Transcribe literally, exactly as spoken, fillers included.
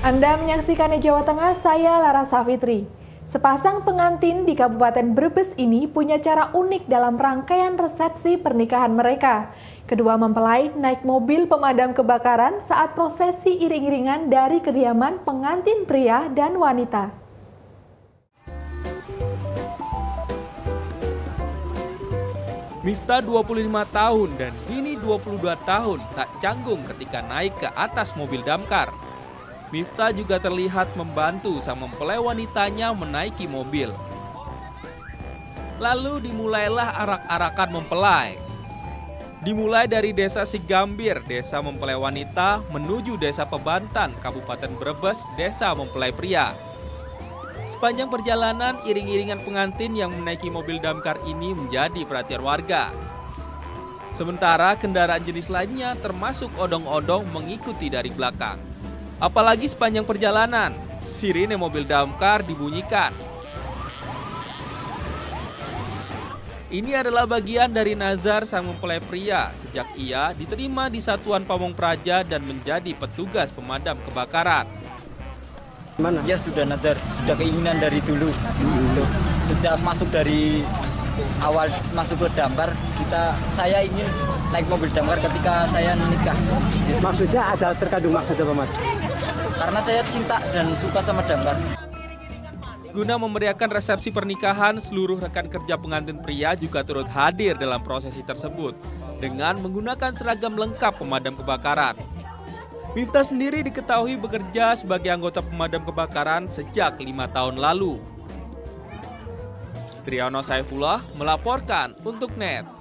Anda menyaksikan di Jawa Tengah, saya Lara Safitri. Sepasang pengantin di Kabupaten Brebes ini punya cara unik dalam rangkaian resepsi pernikahan mereka. Kedua mempelai naik mobil pemadam kebakaran saat prosesi iring-iringan dari kediaman pengantin pria dan wanita. Miftah dua puluh lima tahun dan Vini dua puluh dua tahun tak canggung ketika naik ke atas mobil damkar. Miftah juga terlihat membantu sang mempelai wanitanya menaiki mobil. Lalu dimulailah arak-arakan mempelai. Dimulai dari desa Sigambir, desa mempelai wanita, menuju desa Pebantan, Kabupaten Brebes, desa mempelai pria. Sepanjang perjalanan, iring-iringan pengantin yang menaiki mobil damkar ini menjadi perhatian warga. Sementara kendaraan jenis lainnya termasuk odong-odong mengikuti dari belakang. Apalagi sepanjang perjalanan, sirine mobil damkar dibunyikan. Ini adalah bagian dari nazar sang mempelai pria sejak ia diterima di Satuan Pamong Praja dan menjadi petugas pemadam kebakaran. Mana? Ya sudah nazar, sudah keinginan dari dulu. Hmm. Sejak masuk dari awal masuk ke damkar, kita saya ingin naik mobil damkar ketika saya menikah. Maksudnya ada terkandung maksud apa, Mas? Karena saya cinta dan suka sama damkar. Guna memeriahkan resepsi pernikahan, seluruh rekan kerja pengantin pria juga turut hadir dalam prosesi tersebut dengan menggunakan seragam lengkap pemadam kebakaran. Miftah sendiri diketahui bekerja sebagai anggota pemadam kebakaran sejak lima tahun lalu. Triyono Saifullah melaporkan untuk N E T.